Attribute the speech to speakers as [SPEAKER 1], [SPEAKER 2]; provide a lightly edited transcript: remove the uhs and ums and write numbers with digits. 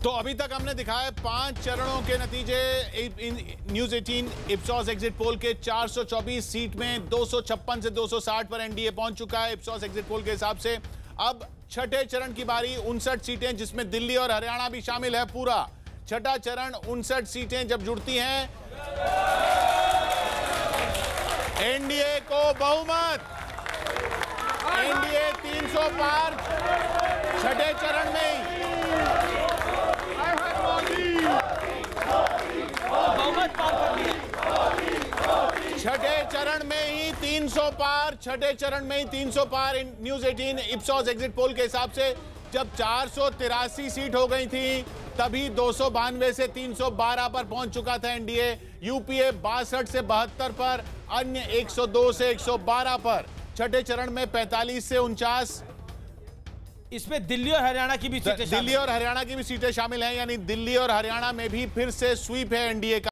[SPEAKER 1] तो अभी तक हमने दिखाया 5 चरणों के नतीजे। न्यूज 18 इप्सॉस एग्जिट पोल के 424 सीट में 256 से 260 पर एनडीए पहुंच चुका है इप्सॉस एग्जिट पोल के हिसाब से। अब छठे चरण की बारी, 59 सीटें जिसमें दिल्ली और हरियाणा भी शामिल है पूरा। छठा चरण, 59 सीटें जब जुड़ती हैं एनडीए को बहुमत, एनडीए 300 पार छठे चरण में ही। छठे चरण में ही 300 पार, छठे चरण में ही 300 पार। न्यूज 18 इप्सॉस एग्जिट पोल के हिसाब से जब 483 सीट हो गई थी तभी 292 से 312 पर पहुंच चुका था एनडीए। यूपीए 62 से 72 पर, अन्य 102 से 112 पर। छठे चरण में 45 से 49।
[SPEAKER 2] इसमें दिल्ली और हरियाणा की भी सीटें
[SPEAKER 1] दिल्ली और हरियाणा की भी सीटें शामिल हैं, यानी दिल्ली और हरियाणा में भी फिर से स्वीप है एनडीए का।